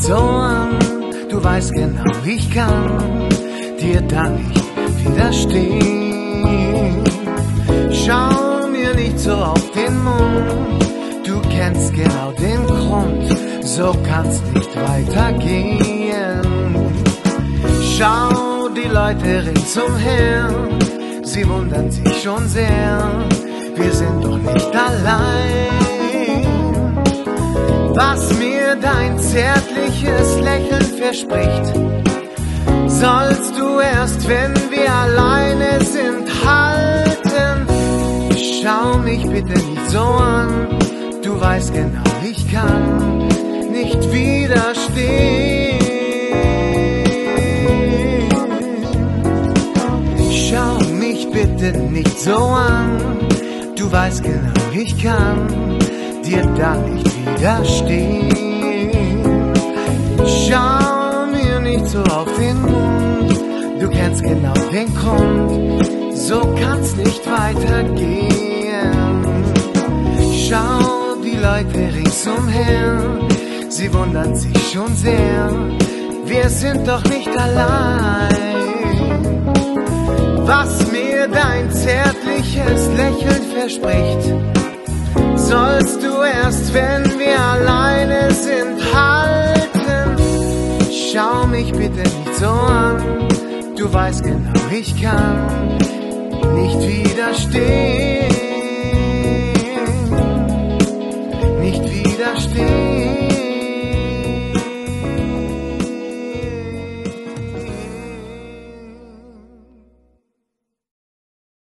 so an. Du weißt genau, ich kann dir da nicht widerstehen. Schau mir nicht so auf den Mund, du kennst genau den Grund, so kann's nicht weitergehen. Schau die Leute ringsumher, sie wundern sich schon sehr, wir sind doch nicht allein. Was mir dein zärtliches Lächeln verspricht, sollst du erst, wenn wir alleine sind, halten. Schau mich bitte nicht so an, du weißt genau, ich kann nicht widerstehen. Schau mich bitte nicht so an, du weißt genau, ich kann dir da nicht widerstehen. Schau mir nicht so auf den Mund, du kennst genau den Grund, so kann's nicht weitergehen. Schau die Leute ringsumher, sie wundern sich schon sehr, wir sind doch nicht allein. Was mir dein zärtliches Lächeln verspricht, sollst du erst, wenn wir alleine sind, halten. Schau mich bitte nicht so an, du weißt genau, ich kann nicht widerstehen. Nicht widerstehen.